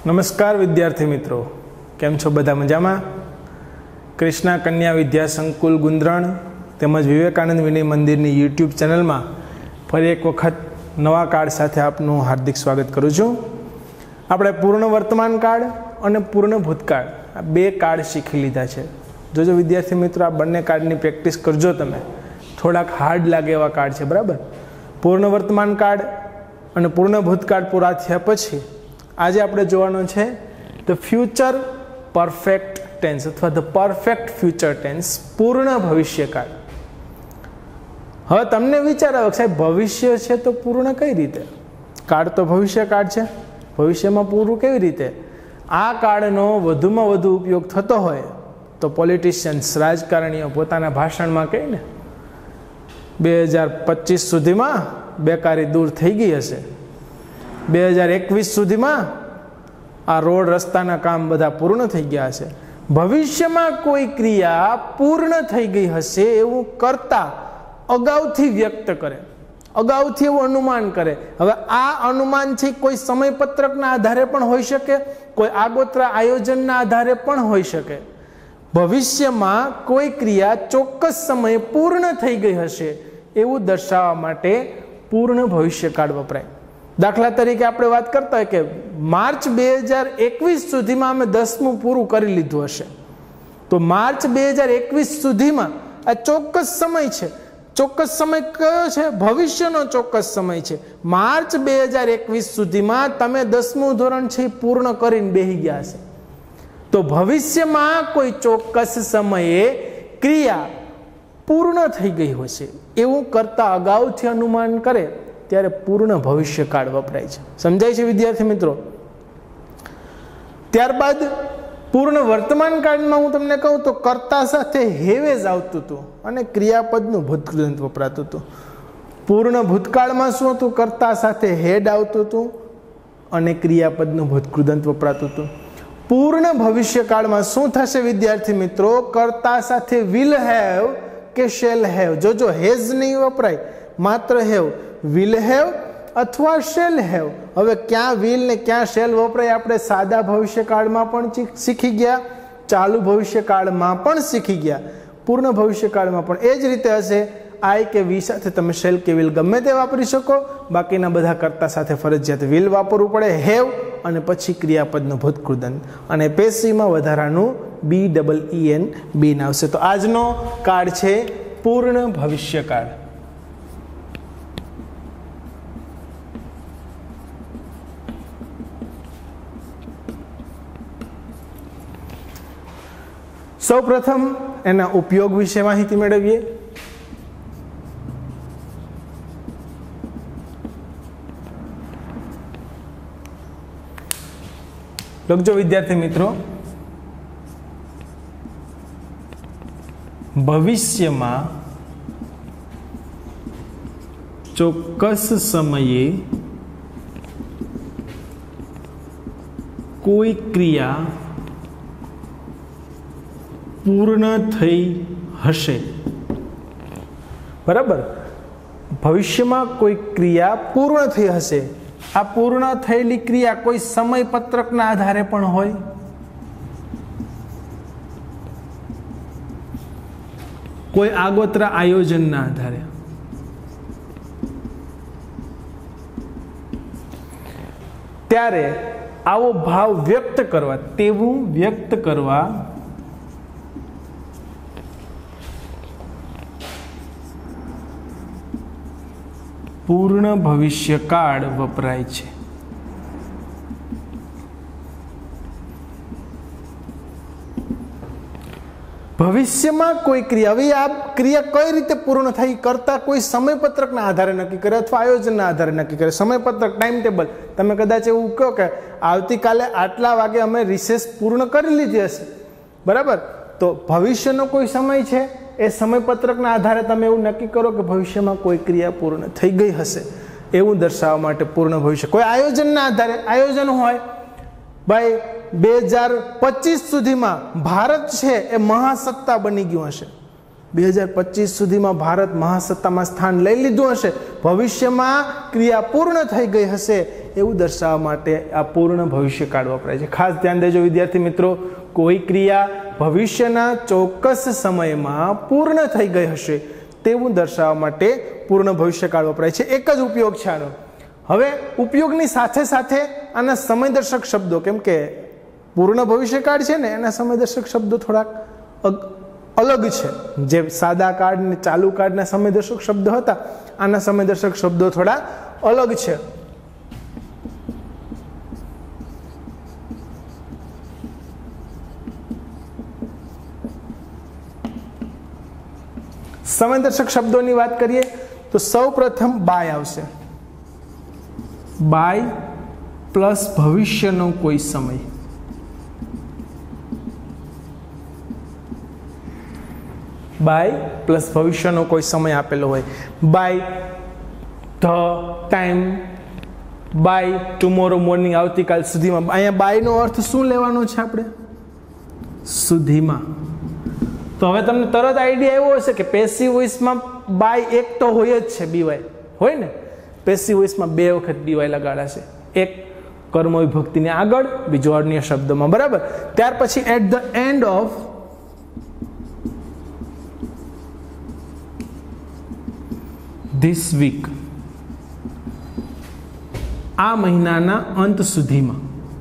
नमस्कार विद्यार्थी मित्रों, केम छो बधा मजामां? कृष्णा कन्या विद्या संकुल गुंद्रण तेमज विवेकानंद विनय मंदिर यूट्यूब चेनल में फरी एक वखत नवा कार्ड साथे आपनु हार्दिक स्वागत करूँ छूं। आपणे पूर्ण वर्तमान कार्ड और पूर्ण भूतकाळ आ बे कार्ड शीखी लीधा छे। जोजो विद्यार्थी मित्रों, आ बंने कार्डनी प्रेक्टिस करजो। तमे थोड़ाक हार्ड लागे एवा कार्ड छे, बराबर। पूर्ण वर्तमान कार्ड और पूर्ण भूतकाळ पूरा थया पछी आज आपणे जोवानो छे द फ्यूचर परफेक्ट टेन्स अथवा द परफेक्ट फ्यूचर टेन्स, पूर्ण भविष्यकाळ। हवे तमने विचार आवे के साहेब भविष्य छे तो पूर्ण कई रीते? काळ तो भविष्यकाळ छे, भविष्यमां पूर्ण केवी रीते? आ काळनो वधुमां वधु उपयोग थतो होय तो पॉलिटिशियन्स, राजकारणीओ पोताना भाषणमां कहे ने 2025 सुधीमां बेकारी दूर थई गई हशे, 2021 सुधीमां आ रोड रस्ताना काम बधा पूर्ण थई गया हशे। भविष्यमां कोई क्रिया पूर्ण थई गई हशे एवुं करता अगाउथी व्यक्त करे, अगाउथी एवुं अनुमान करे। हवे आ अनुमान छे कोई समयपत्रकना आधारे पण होई शके, कोई आगोतरा आयोजनना आधारे पण होई शके। भविष्यमां कोई क्रिया चोक्कस समय पूर्ण थई गई हशे एवुं दर्शाववा माटे पूर्ण भविष्यकाळ वपराय। दाखला तरीके आपणे वात करता होय के मार्च 2021 सुधीमां अमे 10मुं पूरुं करी लीधुं हशे, तो मार्च 2021 सुधीमां आ चोक्कस समय छे। चोक्कस समय कयो छे? भविष्यनो चोक्कस समय छे। मार्च 2021 सुधीमां तमे 10मुं धोरण छे पूर्ण करीने बेही गया हशे। तो भविष्यमां कोई चोक्कस समये क्रिया पूर्ण थई गई हशे एवुं करता अगाउथी अनुमान करे त्यारे पूर्ण भविष्यकाळ वपराय छे। समजाय छे विद्यार्थी मित्रों? त्यारबाद पूर्ण वर्तमान काळमां हुं तमने कहूं तो कर्ता साथे हेवेज आवतुं हतुं अने क्रियापदनुं भूतकृदंत वपरातुं हतुं। पूर्ण भूतकाळमां शुं हतुं? कर्ता साथे हेड आवतुं हतुं अने क्रियापदनुं भूतकृदंत वपरातुं हतुं। पूर्ण भविष्यकाळमां शुं थशे विद्यार्थी मित्रों? कर्ता साथे विल हेव के शेल हेव। जो हेज नहीं वपराय, मात्र हेव। विल हेव अथवा शेल हेव। हवे क्या विल ने क्या शेल वपराय आपणे सादा भविष्यकाळमां पण शीखी गया, चालू भविष्यकाळमां पण शीखी गया, पूर्ण भविष्यकाळमां पण ए ज रीते हशे। आई के वी साथे तमे शेल के विल गमे ते वापरी शको, बाकीना बधा कर्ता साथे फरजियात विल वापरવું પડે, हेव અને પછી ક્રિયાપદનું ભૂતકૃદંત, અને પેસિવમાં વધારાનું BEEN બીન આવશે। તો આજનો કાર્ડ છે પૂર્ણ ભવિષ્યકાળ। સૌ પ્રથમ એના ઉપયોગ વિશે માહિતી મેળવીએ। લખજો વિદ્યાર્થી મિત્રો, ભવિષ્યમાં ચોક્કસ સમયે કોઈ ક્રિયા પૂર્ણ થઈ હશે। બરાબર, ભવિષ્યમાં કોઈ ક્રિયા પૂર્ણ થઈ હશે। आ पूर्ण थयेली क्रिया कोई समय पत्रकना आधारे पण होय, कोई आगोतरा आयोजनना आधारे। त्यारे आवो भाव व्यक्त करवा, तेवुं व्यक्त करवा पूर्ण भविष्यकाळ वपराय छे। भविष्यमां कोई क्रिया, हवे आ क्रिया कई रीते पूर्ण थई करता कोई समयपत्रकना आधारे नक्की करे अथवा आयोजनना आधारे नक्की करे। समयपत्रक, टाइम टेबल, तमे कदाच एवुं कहो के आवतीकाले आटला वागे अमे रिसेस पूर्ण करी लीधी हशे, बराबर। तो भविष्यनो कोई समय छे, ए समयपत्रकना आधारे तमे एवुं नक्की करो के भविष्यमां कोई क्रिया पूर्ण थई गई हशे एवुं दर्शाववा माटे पूर्ण भविष्य। कोई आयोजनना आधारे आयोजन होय, भाई 2025 सुधीमां भारत छे ए महासत्ता बनी गयुं हशे, 2025 સુધીમાં ભારત મહાસત્તામાં સ્થાન લઈ લીધું હશે, ભવિષ્યમાં ક્રિયા પૂર્ણ થઈ ગઈ હશે એવું દર્શાવવા માટે આ પૂર્ણ ભવિષ્યકાળ વપરાય છે. ખાસ ધ્યાન દેજો વિદ્યાર્થી મિત્રો, કોઈ ક્રિયા ભવિષ્યના ચોક્કસ સમયમાં પૂર્ણ થઈ ગઈ હશે તેવું દર્શાવવા માટે પૂર્ણ ભવિષ્યકાળ વપરાય છે. એક જ ઉપયોગ છે આનો. હવે ઉપયોગની સાથે સાથે આના સમયદર્શક શબ્દો, કેમ કે પૂર્ણ ભવિષ્યકાળ છે ને એના સમયદર્શક શબ્દો થોડાક અલગ છે. જે સાદા કાળ ને ચાલુ કાળના સમયદર્શક શબ્દો હતા, આના સમયદર્શક શબ્દો થોડા અલગ છે. સમયદર્શક શબ્દોની વાત કરીએ તો સૌ પ્રથમ બાય આવશે. બાય પ્લસ ભવિષ્યનો કોઈ સમય. બાય પ્લસ ભવિષ્યનો કોઈ સમય આપેલો હોય. By the time, by tomorrow morning, આવતીકાલ સુધીમાં. અહીંયા બાયનો અર્થ શું લેવાનો છે આપણે? સુધીમાં. તો હવે તમને તરત આઈડિયા એવો હશે કે પેસિવ વોઇસમાં બાય એક તો હોય જ છે, બીવાય હોય ને. પેસિવ વોઇસમાં 2 વખત બીવાય લગાડાશે, એક કર્મ વિભક્તિની આગળ, બીજો અન્ય શબ્દોમાં, બરાબર. ત્યાર પછી at the end of this week, આ મહિનાના અંત સુધીમાં.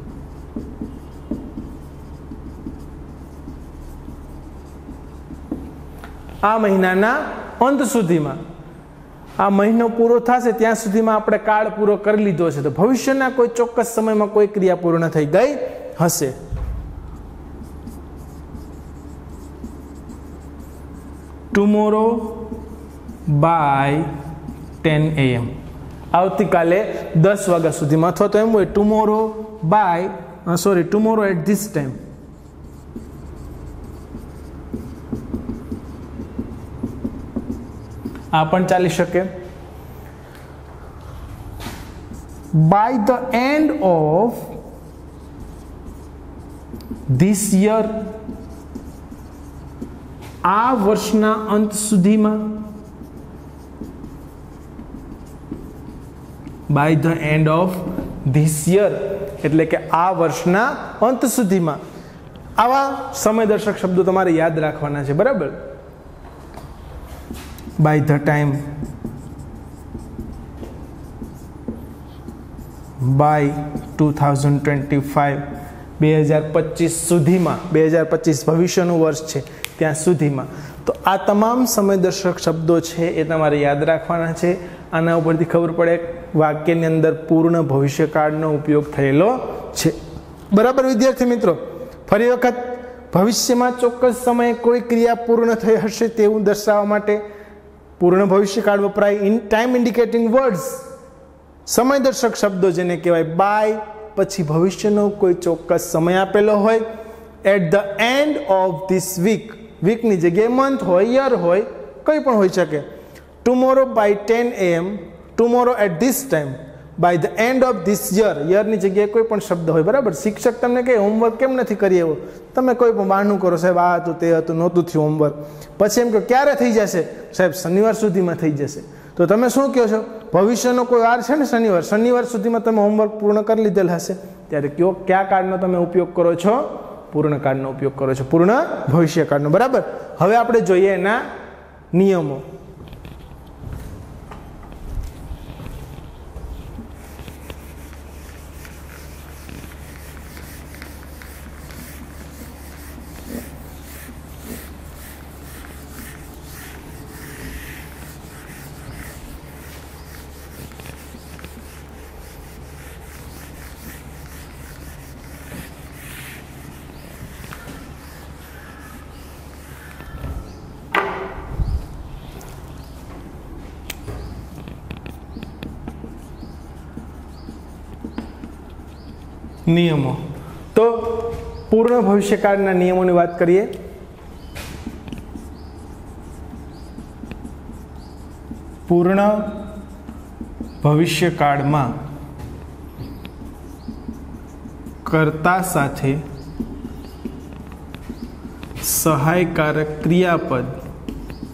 આ મહિનાના અંત સુધીમાં, આ મહિનો પૂરો થશે ત્યાં સુધીમાં આપણે કાળ પૂરો કરી લીધો છે. તો ભવિષ્યના કોઈ ચોક્કસ સમયમાં કોઈ ક્રિયા પૂર્ણ થઈ ગઈ હશે. ટુમોરો બાય 10 AM, આવતીકાલે 10 વાગ્યા સુધીમાં. અથવા તો એમ હોય tomorrow tomorrow at this time. આ પણ ચાલી શકે. By the end of this year, આ વર્ષના અંત સુધીમાં. By the end of this year એટલે કે આ વર્ષના અંત સુધીમાં. આવા સમયદર્શક શબ્દો તમારે યાદ રાખવાના છે, બરાબર. બાય ધ ટાઈમ, બાય 2025, 2025 સુધીમાં, 2025 ભવિષ્યનું વર્ષ છે ત્યાં સુધીમાં. તો આ તમામ સમયદર્શક શબ્દો છે એ તમારે યાદ રાખવાના છે. આના ઉપરથી ખબર પડે વાક્યની અંદર પૂર્ણ ભવિષ્યકાળનો ઉપયોગ થયેલો છે, બરાબર વિદ્યાર્થી મિત્રો. ફરી વખત, ભવિષ્યમાં ચોક્કસ સમયે કોઈ ક્રિયા પૂર્ણ થઈ હશે તેવું દર્શાવવા માટે પૂર્ણ ભવિષ્યકાળ વપરાય. ઇન ટાઈમ ઇન્ડિકેટિંગ વર્ડ્સ, સમયદર્શક શબ્દો જેને કહેવાય. બાય પછી ભવિષ્યનો કોઈ ચોક્કસ સમય આપેલો હોય. At the end of this week, વીકની જગ્યાએ મંથ હોય, યર હોય, કંઈ પણ હોઈ શકે. Tomorrow by 10 AM, tomorrow at this time, by the end of this year, યરની જગ્યાએ કોઈ પણ શબ્દ હોય, બરાબર. શિક્ષક તમને કહે હોમવર્ક કેમ નથી કરી આવ્યો, તમે કોઈ પણ બહાનું કરો, સાહેબ આ હતું તે હતું, નહોતું થયું હોમવર્ક. પછી એમ કહો ક્યારે થઈ જશે, સાહેબ શનિવાર સુધીમાં થઈ જશે. તો તમે શું કહો છો? ભવિષ્યનો કોઈ વાર છે ને શનિવાર, શનિવાર સુધીમાં તમે હોમવર્ક પૂર્ણ કરી લીધેલ હશે. ત્યારે કયા કાળનો તમે ઉપયોગ કરો છો? પૂર્ણ કાળનો ઉપયોગ કરો છો, પૂર્ણ ભવિષ્યકાળનો, બરાબર. હવે આપણે જોઈએ એના નિયમો. નિયમો. તો પૂર્ણ ભવિષ્યકાળના નિયમોની વાત કરીએ. પૂર્ણ ભવિષ્યકાળમાં કર્તા સાથે સહાયકારક ક્રિયાપદ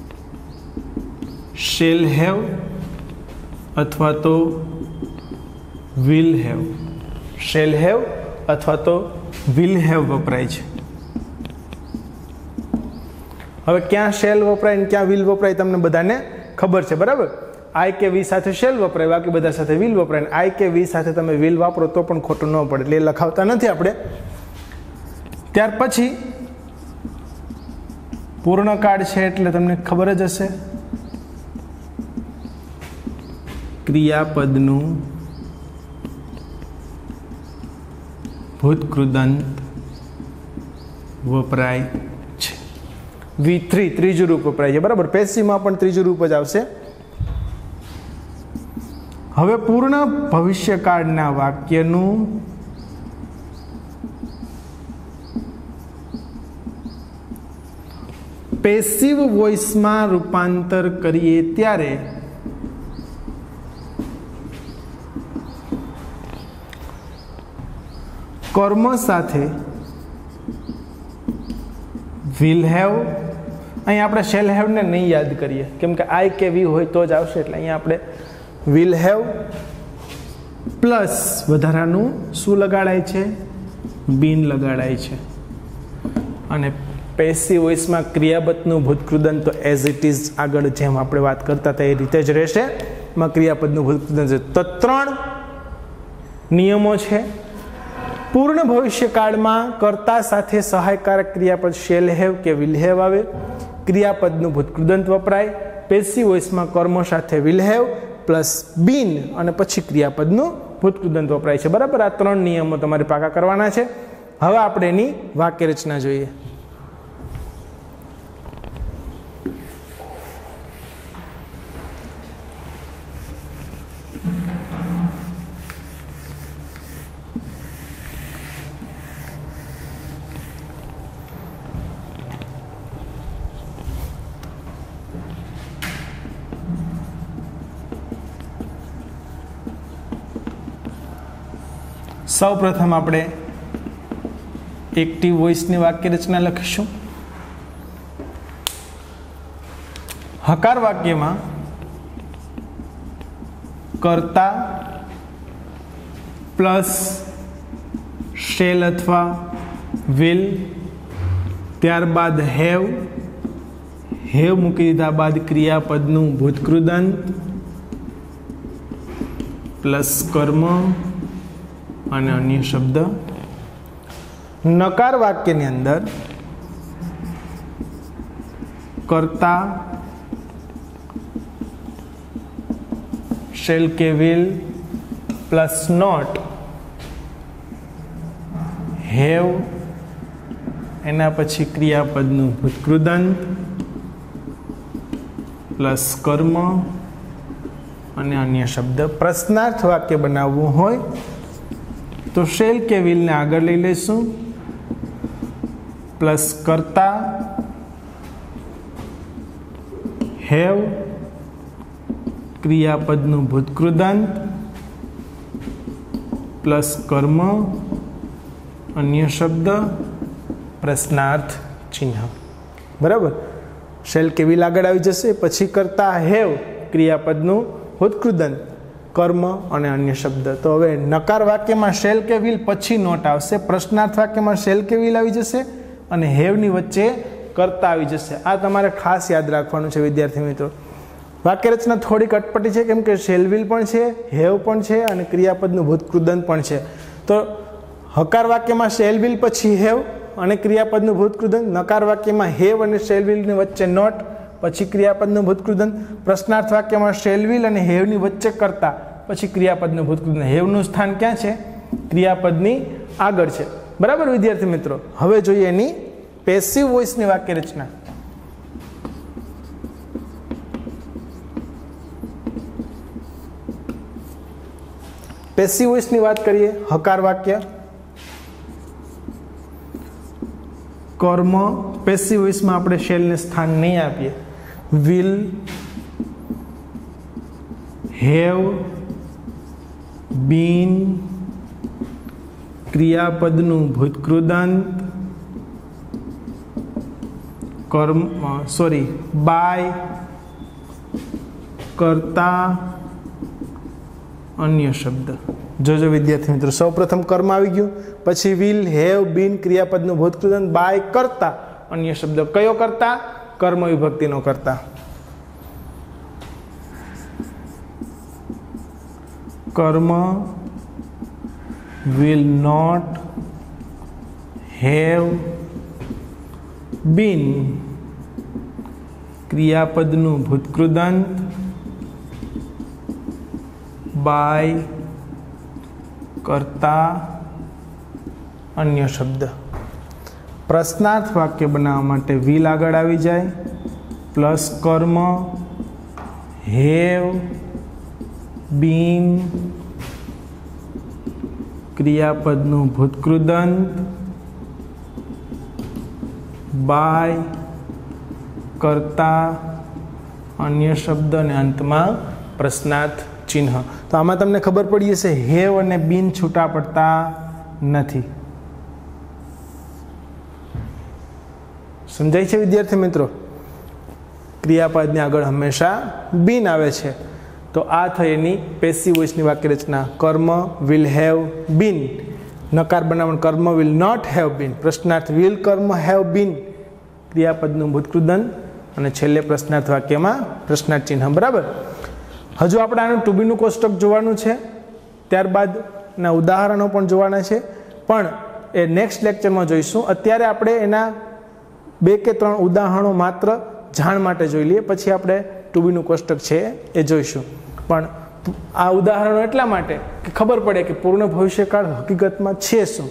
શેલ હેવ અથવા તો વિલ હેવ. શેલ હેવ અથવા તો વિલ હેવ વપરાય છે. હવે ક્યાં શેલ વપરાય ને ક્યાં વિલ વપરાય તમને બધાને ખબર છે, બરાબર. આઈ કે વી સાથે શેલ વપરાય, બાકી બધા સાથે વિલ વપરાય. આઈ કે વી સાથે તમે વિલ વાપરો તો પણ ખોટું ન પડે, એટલે એ લખાવતા નથી આપણે. ત્યાર પછી પૂર્ણકાળ છે એટલે તમને ખબર જ હશે, ક્રિયાપદનું ભૂતકૃદંત વપરાય છે. V3 ત્રીજું રૂપ વપરાય છે, બરાબર. પેસિવમાં પણ ત્રીજું રૂપ જ આવશે. હવે પૂર્ણ ભવિષ્યકાળના વાક્યનું પેસિવ વોઇસમાં રૂપાંતર કરીએ ત્યારે કર્મ સાથે વિલ હેવ, અહીં આપણે શેલ હેવને નહીં યાદ કરીએ કેમ કે આઈ કે વી હોય તો જ આવશે, એટલે અહીંયા આપણે વિલ હેવ પ્લસ વધારાનું શું લગાડાય છે, બીન લગાડાય છે. અને પેસિવ વોઇસમાં ક્રિયાપદનું ભૂતકૃદંત તો એઝ ઇટ ઇઝ આગળ જેમ આપણે વાત કરતા હતા એ રીતે જ રહેશે. એમાં ક્રિયાપદનું ભૂતકૃદંત છે. તો 3 નિયમો છે. પૂર્ણ ભવિષ્યકાળમાં કર્તા સાથે સહાયકારક ક્રિયાપદ શેલ હેવ કે વિલ હેવ આવે, ક્રિયાપદનું ભૂતકૃદંત વપરાય. પેસિવ વોઇસમાં કર્મો સાથે વિલ હેવ પ્લસ બીન અને પછી ક્રિયાપદનું ભૂતકૃદંત વપરાય છે, બરાબર. આ 3 નિયમો તમારે પાકા કરવાના છે. હવે આપણે એની વાક્ય રચના જોઈએ. સૌ પ્રથમ આપણે એક્ટિવ વોઇસની વાક્ય રચના લખીશું. હકાર વાક્યમાં કર્તા પ્લસ શેલ અથવા વિલ, ત્યારબાદ હેવ, હેવ મૂકી દીધા બાદ ક્રિયાપદનું ભૂતકૃદંત પ્લસ કર્મ અને અન્ય શબ્દ. નકાર વાક્યની અંદર કર્તા શેલ કે વિલ પ્લસ નોટ હેવ, એના પછી ક્રિયાપદનું ભૂતકૃદંત પ્લસ કર્મ અને અન્ય શબ્દ. પ્રશ્નાર્થ વાક્ય બનાવવું હોય તો શેલ કે વિલને આગળ લઈ લઈશું પ્લસ કર્તા હેવ, ક્રિયાપદનું ભૂતકૃદંત પ્લસ કર્મ અન્ય શબ્દ પ્રશ્નાર્થ ચિહ્ન, બરાબર. શેલ કે વિલ આગળ આવી જશે, પછી કર્તા હેવ, ક્રિયાપદનું ભૂતકૃદંત, કર્મ અને અન્ય શબ્દ. તો હવે નકાર વાક્યમાં શેલ કે વિલ પછી નોટ આવશે, પ્રશ્નાર્થ વાક્યમાં શેલ કે વિલ આવી જશે અને હેવની વચ્ચે કર્તા આવી જશે. આ તમારે ખાસ યાદ રાખવાનું છે વિદ્યાર્થી મિત્રો. વાક્ય રચના થોડીક અટપટી છે કેમ કે શેલ વિલ પણ છે, હેવ પણ છે અને ક્રિયાપદનું ભૂતકૃદંત પણ છે. તો હકાર વાક્યમાં શેલ વિલ પછી હેવ અને ક્રિયાપદનું ભૂતકૃદંત, નકાર વાક્યમાં હેવ અને શેલ વિલની વચ્ચે નોટ પછી ક્રિયાપદનું ભૂતકૃદંત, પ્રશ્નાર્થ વાક્યમાં શેલ વિલ અને હેવની વચ્ચે કર્તા પછી ક્રિયાપદનું ભૂતકૃદંત. હેવનું સ્થાન ક્યાં છે? ક્રિયાપદની આગળ છે, બરાબર વિદ્યાર્થી મિત્રો. હવે જોઈએ એની પેસિવ વોઇસની વાક્ય રચના. પેસિવ વોઇસની વાત કરીએ. હકાર વાક્ય કર્મ, પેસિવ વોઇસમાં આપણે શેલને સ્થાન નહીં આપીએ. વિલ, હેવ, બીન, ક્રિયાપદનું ભૂતકૃદંત, કર્મ બાય, કરતા અન્ય શબ્દ. જોજો વિદ્યાર્થી મિત્રો, સૌ પ્રથમ કર્મ આવી ગયું, પછી વિલ, હેવ, બીન, ક્રિયાપદનું ભૂતકૃદંત, બાય, કરતા અન્ય શબ્દ. કયો કરતા? કર્મ વિભક્તિનો કરતા. કર્મ will not have been ક્રિયાપદનું ભૂતકૃદંત by કરતા અન્ય શબ્દ. પ્રશ્નાર્થ વાક્ય બનાવવા માટે will આગળ આવી જાય, પ્લસ કર્મ, have been ક્રિયાપદનું ભૂતકૃદંત બાય કરતા અન્ય શબ્દ અને અંતમાં પ્રશ્નાર્થ ચિહ્ન. તો આમાં તમને ખબર પડી હશે હેવ અને બીન છૂટા પડતા નથી. સમજાય છે વિદ્યાર્થી મિત્રો? ક્રિયાપદની આગળ હંમેશા બીન આવે છે. તો આ થઈ એની પેસિવ વોઇસની વાક્ય રચના. કર્મ વિલ હેવ બીન, નકાર બનાવવાનું કર્મ વિલ નોટ હેવ બીન, પ્રશ્નાર્થ વિલ કર્મ હેવ બીન ક્રિયાપદનું ભૂતકૃદંત, અને છેલ્લે પ્રશ્નાર્થ વાક્યમાં પ્રશ્નાર્થ ચિહ્ન. બરાબર. હજુ આપણે આનું ટુ બીનું કોષ્ટક જોવાનું છે, ત્યારબાદના ઉદાહરણો પણ જોવાના છે, પણ એ નેક્સ્ટ લેક્ચરમાં જોઈશું. અત્યારે આપણે એના 2 કે 3 ઉદાહરણો માત્ર જાણ માટે જોઈ લઈએ, પછી આપણે ટુ બીનું કોષ્ટક છે એ જોઈશું. પણ આ ઉદાહરણો એટલા માટે કે ખબર પડે કે પૂર્ણ ભવિષ્યકાળ હકીકતમાં છે શું.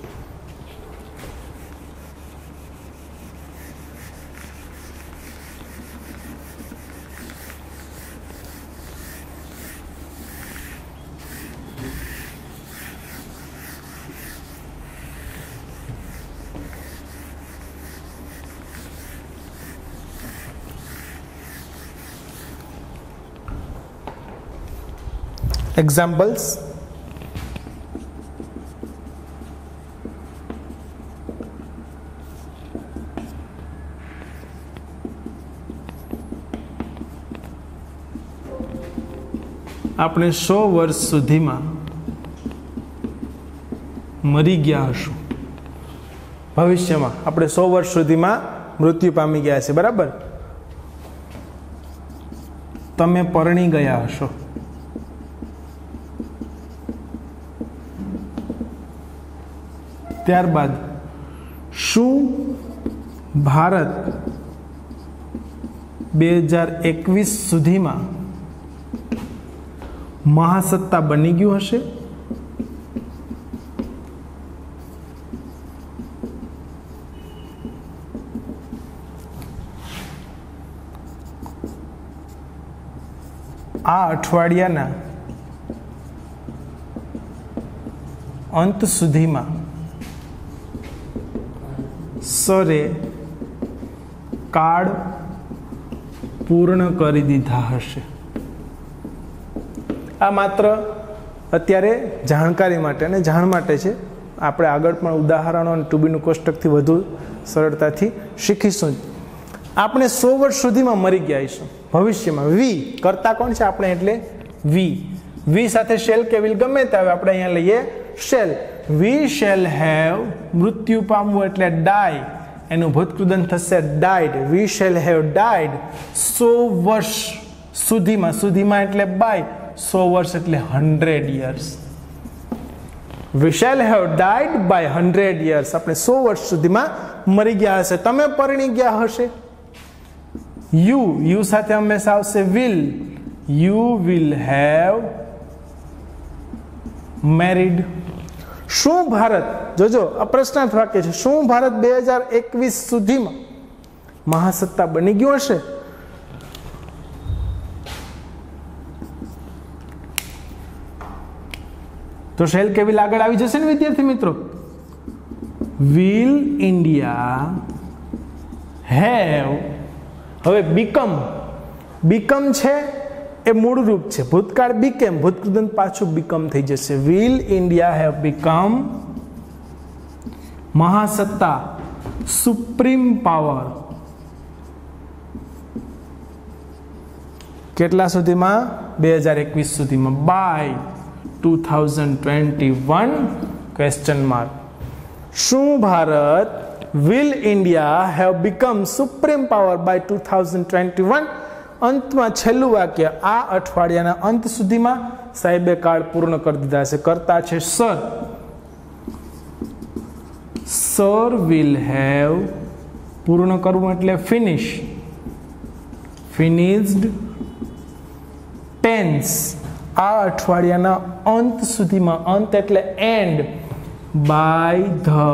Examples. આપણે 100 વર્ષ સુધીમાં મરી ગયા હશું. ભવિષ્યમાં આપણે 100 વર્ષ સુધીમાં મૃત્યુ પામી ગયા છે. બરાબર. તમે પરણી ગયા હશો. ત્યારબાદ શું ભારત 2021 સુધીમાં મહાસત્તા બની ગયું હશે? આ અઠવાડિયાના અંત સુધીમાં સરે કાર્ડ પૂર્ણ કરી દીધા હશે. આ માત્ર અત્યારે જાણકારી માટે અને જાણ માટે છે. આપણે આગળ પણ ઉદાહરણો અને ટુ બીનું કોષ્ટકથી વધુ સરળતાથી શીખીશું. આપણે 100 વર્ષ સુધીમાં મરી ગયા હશું ભવિષ્યમાં. વી કરતા કોણ છે? આપણે એટલે વી. વી સાથે શેલ કે વિલ ગમે તે આવે, આપણે અહીંયા લઈએ શેલ. વી શેલ હેવ, મૃત્યુ પામવું એટલે ડાય, એનું ભૂતકૃદંત થશે died. We shall have died 100 વર્ષ સુધીમાં. સુધીમાં એટલે બાય, 100 વર્ષ એટલે 100 years. We shall have died by 100 years. આપણે 100 વર્ષ સુધીમાં મરી ગયા હશે. તમે પરણી ગયા હશે. યુ સાથે હંમેશા આવશે will. You will have married. શું ભારત, જોજો આ પ્રશ્નાર્થ વાક્ય છે, શું ભારત 2021 સુધીમાં મહાસત્તા બની ગયું હશે? તો શેલ કે વિલ આગળ આવી જશે ને વિદ્યાર્થી મિત્રો. વિલ ઇન્ડિયા હેવ, હવે બીકમ, બીકમ છે એ મૂળ રૂપ છે. ભૂતકાળ બીકેમ, ભૂતકૃદંત પાછું બીકમ થઈ જશે. વિલ ઇન્ડિયા હેવ બીકમ મહાસત્તા, સુપ્રીમ પાવર કેટલા સુધીમાં? 2021 સુધીમાં. By 2021 question mark. શું Bharat will India have become supreme power by 2021? અંતમાં છેલ્લું વાક્ય આ અઠવાડિયાના અંત સુધીમાં સાહેબે કાર્ડ પૂર્ણ કરી દીધા છે. કરતા છે સર. સર will have, પૂર્ણ કરવું એટલે ફિનિશ, finished tense આ અઠવાડિયાના અંત સુધીમાં, અંત એટલે end, by the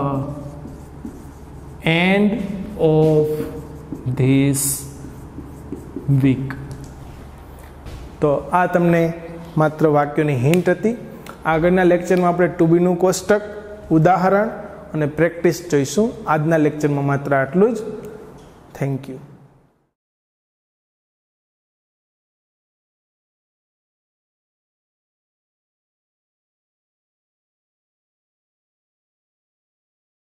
end of this week. તો આ તમને માત્ર વાક્યોની હિન્ટ હતી. આગળના લેક્ચરમાં આપણે ટુ બીનું કોષ્ટક, ઉદાહરણ અને પ્રેક્ટિસ જોઈશું. આજના લેક્ચરમાં માત્ર આટલું જ. Thank you.